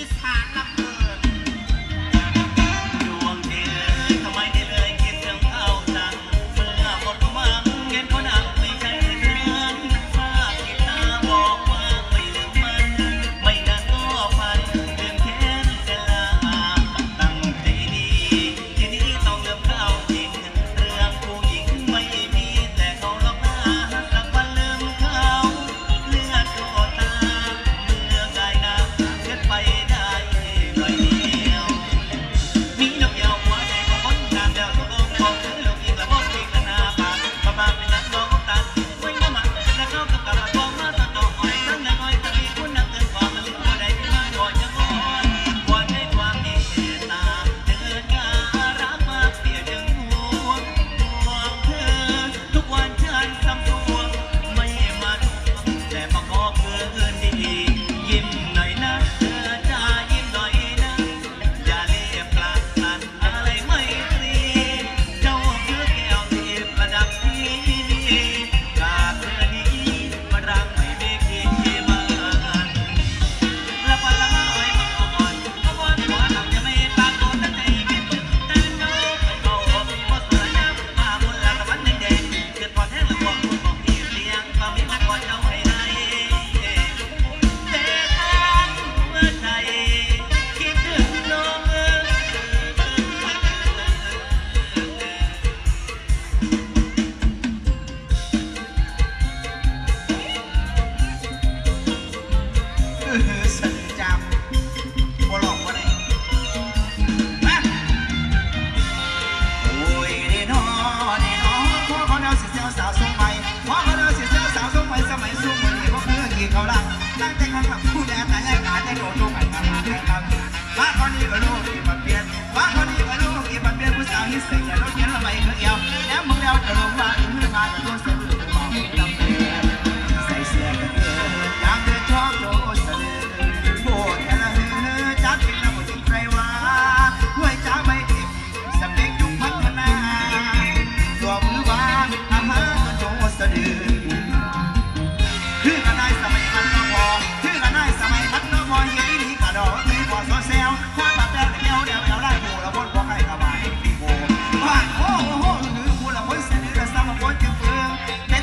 ย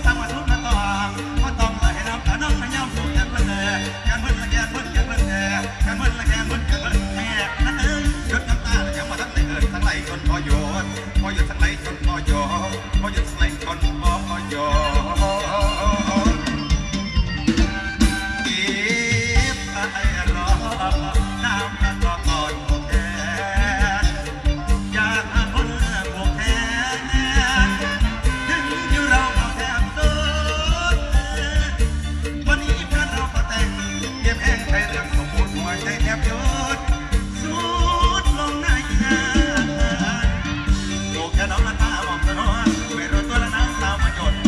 ตั้งมาทุกมาตองมาตองเลยให้น้ำตาน้องให้ย่ำสู่แกนเบิ้ลแกนเบิ้ลละแกนเบิ้ลแกนเบิ้ลแกนเบิ้ลละแกนเบิ้ลแกนเบิ้ลแม่นั่นเอ้ยหยดน้ำตาแล้วยังมาทั้งในเอิญทั้งไหลจนพอโยนพอหยุดทั้งไหลจนพอโยนพอหยุดทั้งไหลจนพอโยนเก็บไอ้รอน้ำกันก่อนโอเคอยากหาคนโอเคถึงอยู่เราเอาแทบสุดวันนี้เพื่อนเราก็แต่งเก็บแห้งใช้เรื่องสมมุติหัวใจแทบหยุดสุดลงในงานโอเคน้องละตามองสนองไม่รู้ตัวละน้ำตามาหยด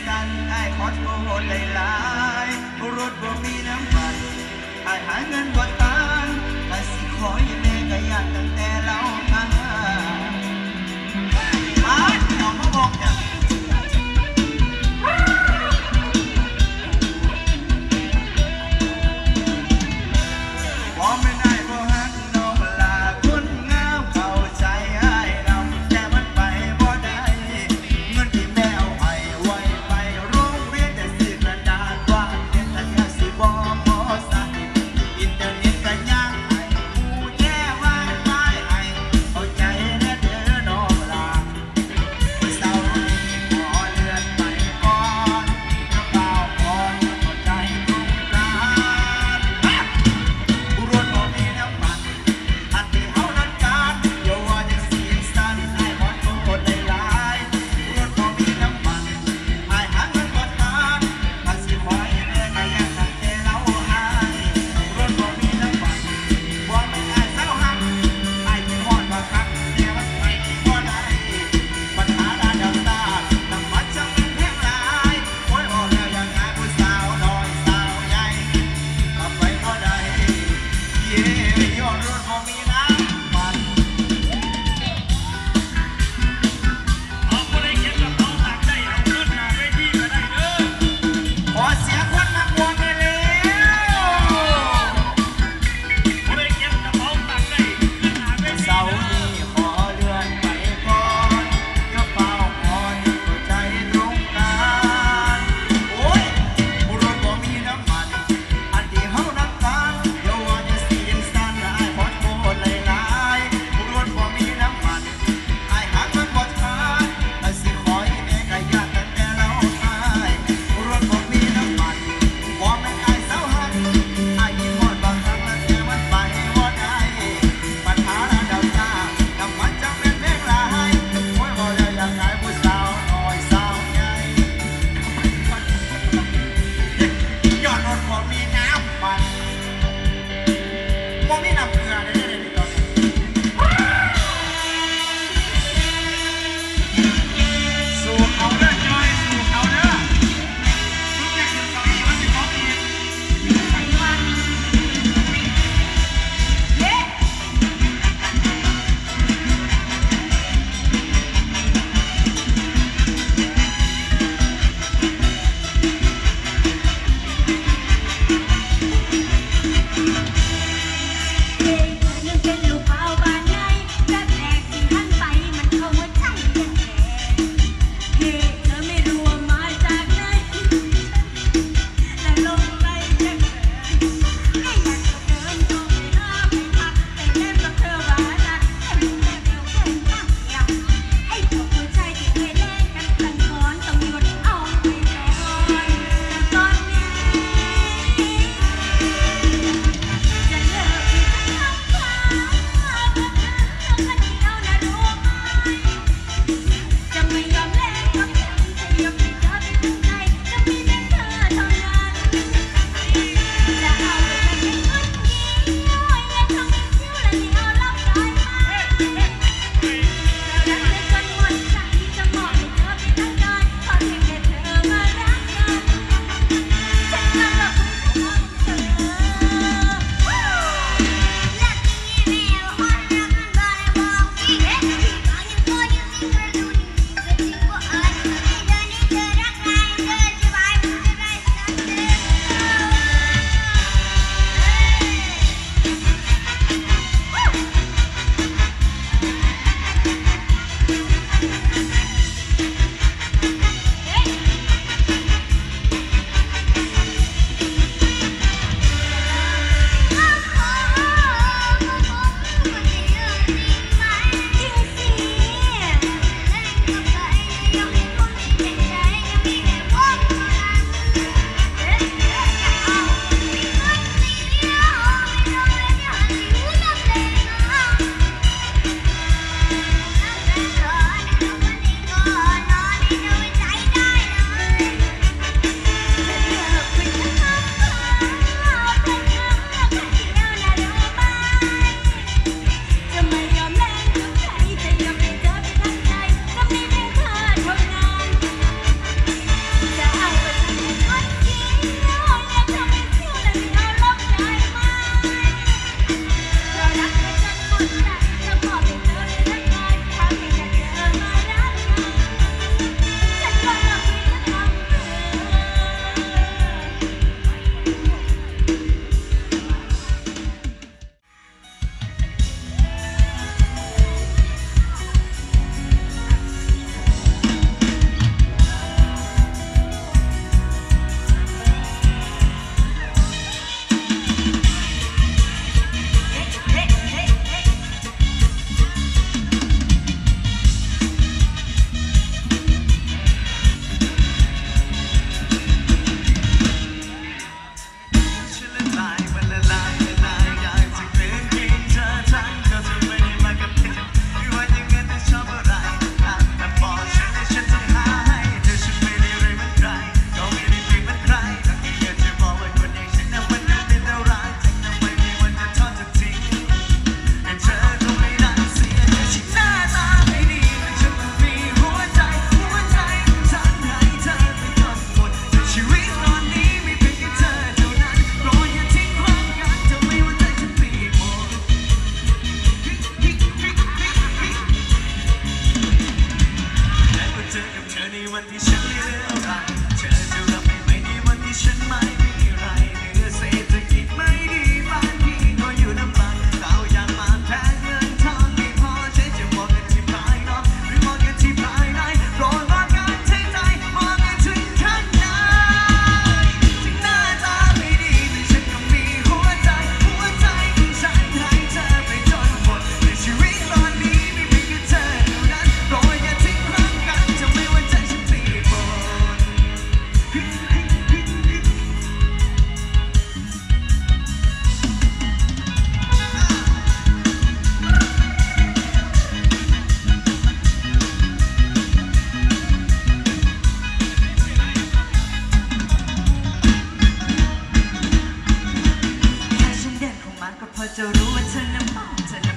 สันไอ้ขอโทษหลายๆรถบ่มีน้ำมันไอ้หาเงินบ่ตานถ้าสิขอให้แม่ก็อยากตั้งแต่เรามาเอามาบอกจ้ะบ่ไม่ได้บ่ฮักน้องลาคนงามเข้าใจอ้ายนำแต่มันไปบ่ได้เงินที่แม่เอาให้ไว้ไปโรงเรียนแต่ซื้อกระดาษวาดเล่มแต่ยังสิบ่พอใส่อินเทอร์เน็ตก็ยังให้ผู้แย่ไว้ไปให้เข้าใจแน่เด้อน้องลาเศร้านี้ขอเลื่อนไปก่อนกระเป๋าก่อนเข้าใจทุกการผู้รวดบ่มีน้ำมันอันที่เฮานั้นการอย่าว่าจังสิสั่นไอ้ขอโทษหลายๆผู้รวดบ่มีน้ำมันไอ้หาเงินบ่ทานถ้าสิขอให้แม่ก็อยากตั้งแต่เราหายผู้รวดบ่มีน้ำมันบ่แม่นอ้ายเศร้าหักไอ้ที่ฮอดว่าคักแต่มันไปบ่ได้ปัญหาด้านดาวตาน้ำมันจังแพงหลายโอ้ยบอกแล้วอย่างงานผู้สาวน้อยสาวใหญ่ก็ไปบ่ได้เย้ย้อนรถบ่มีน้ำมันเอาผู้ใดเก็บกระเป๋าตังค์ได้เอาเงินหน้าเวทีก็ได้เด้อขอเสียงคนนักบวชได้แล้วผู้ใดเก็บกระเป๋าตังค์ได้ขึ้นหน้าเวทีเสาร์นี้ขอเลื่อนไปก่อนกระเป๋าก่อนเข้าใจตรงกันโอ้ยบุรุษบ่มีน้ำมันอันที่เฮานักการเดี๋ยวว่าจะเสียงสั่นไอ้ก็พอจะรู้ว่าเธอนั้นมันเธอนั้น